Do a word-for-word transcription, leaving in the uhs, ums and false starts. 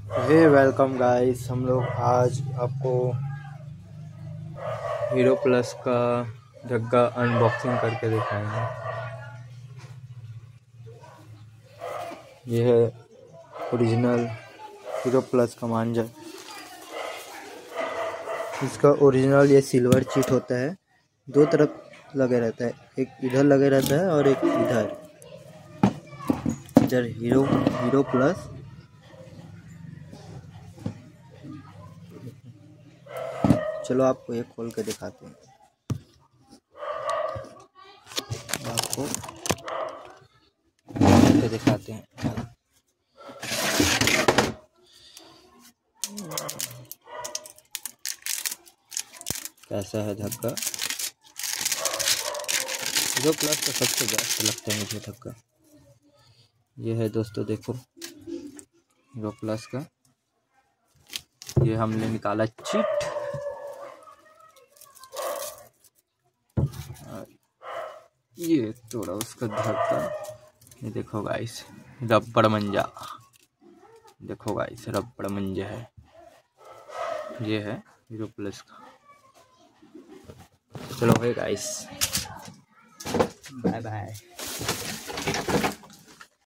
हे welcome guys, हम लोग आज आपको हीरो प्लस का ढक्का अनबॉक्सिंग करके दिखाएंगे। ये है ओरिजिनल हीरो प्लस का मांझा। इसका ओरिजिनल ये सिल्वर चीट होता है, दो तरफ लगे रहता है, एक इधर लगे रहता है और एक इधर इधर हीरो हीरो प्लस। चलो आपको ये खोल के दिखाते हैं। आपको खोल के दिखाते हैं कैसा है ढक्का। हीरो प्लस का सबसे बेस्ट लगता है मुझे ढक्का। ये है दोस्तों, देखो हीरो प्लस का। ये हमने निकाला चिट। ये थोड़ा उसका ढक्का। ये देखो गाइस, रबड़ मंजा। देखो गाइस, रबड़ मंजा है। ये है हीरो प्लस का। चलो है गाइस, बाय बाय।